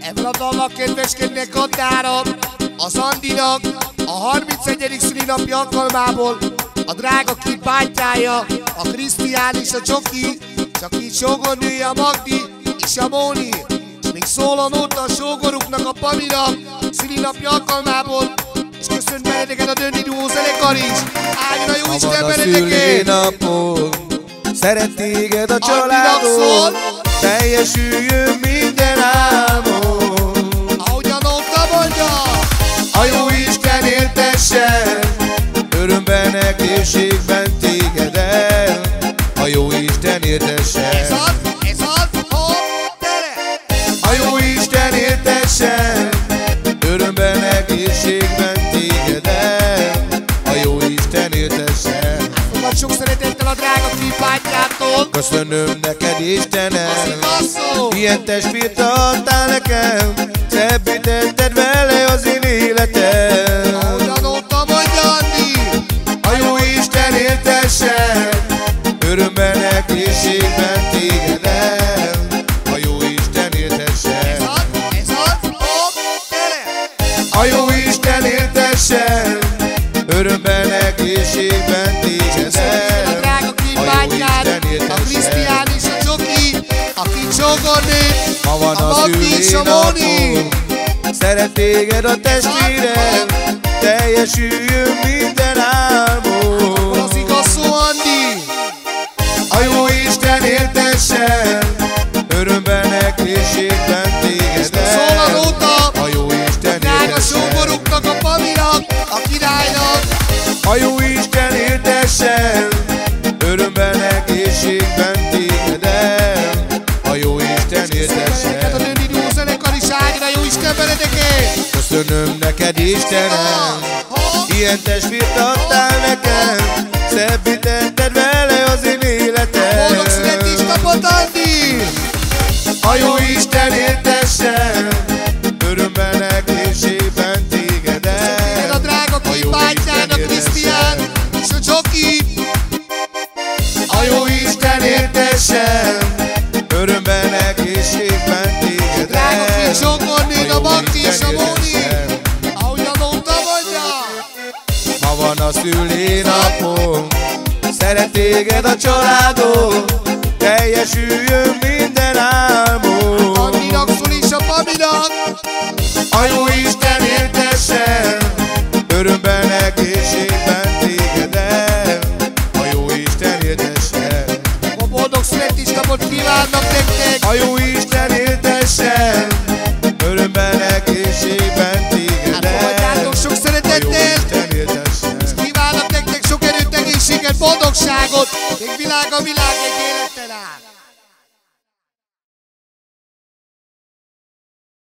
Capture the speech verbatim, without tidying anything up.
Ebben a dalnak kedveskednek addára az Andinak a harmincegyedik szülinapja alkalmából a drága kis bátyája, a Krisztián és a Csoki, csak így sógornője a Magdi és a Móni. És még szól a nóta a sógoruknak, a Paminak szülinapja alkalmából, és köszönöm benneteket a Döndi Duó zenekar is. Áldjon a Jóisten benneteket! Szeret téged a családod, teljesüljön minden álmod. Ahogyan nóta mondja, a Jóisten éltessen, örömben, egészségben tégedet. A Jóisten éltessen, ez az, ez az, hopp, tere! a Jóisten éltessen, örömben, egészségben tégedet. A Jóisten éltessen. Fogad sok szeretettel a drága klipátyától. Köszönöm neked, Istenem, ilyen testvért adtál nekem, szebbítetted vele az én életem. Ahogyan óta mondja Andi, a Jóisten éltessen, örömben, egészségben tégedet. A Jóisten éltessen, ez az, ez az, hopp, tere! a Jóisten éltessen, örömben, egészségben tégedet. A drága klipátyát, a Krisztián és a Csoki, a kis sógornő, Ma van a a Magdi és a Móni. szeret téged a testvérem, teljesüljön minden álmod. Az igaz szó, Andi! A Jóisten éltessen, örömben, egészségben tégedet. Szól a nóta, a Jóisten drága éltessen, sógoruknak, a Paminak, a királynak. a Jóisten éltessen, örömben, egészségben tégedet. A Jóisten A éltessen. Döndi Duó zenekar is áldjon a Jóisten benneteket. Köszönöm neked, Istenem, ilyen testvért adtál nekem, szebbítetted vele az én életem. Boldog születésnapot, Andi! A Jóisten éltessen, örömben, egészségben tégedet. Téged a drága klipátyán, a Krisztián és a Csoki. A Jóisten éltessen, örömben, egészségben tégedet. Drága kis sógornő, a Magdi és a Móni. Ahogyan óta mondja. Ma van a szülinapom, szeret téged a családod, teljesüljön minden álmod. Andinak szól és a Paminak. A Jóisten éltessen, örömben, egészségben tégedet. A Jóisten éltessen, A boldog születésnapot kívánnak nektek. a Jóisten éltessen, örömben, egészségben tégedet. Fogadjátok sok A szeretettel. Jóisten éltessen. Kívánok nektek sok erőt, egészséget, boldogságot. Még világ a világ egy életen át.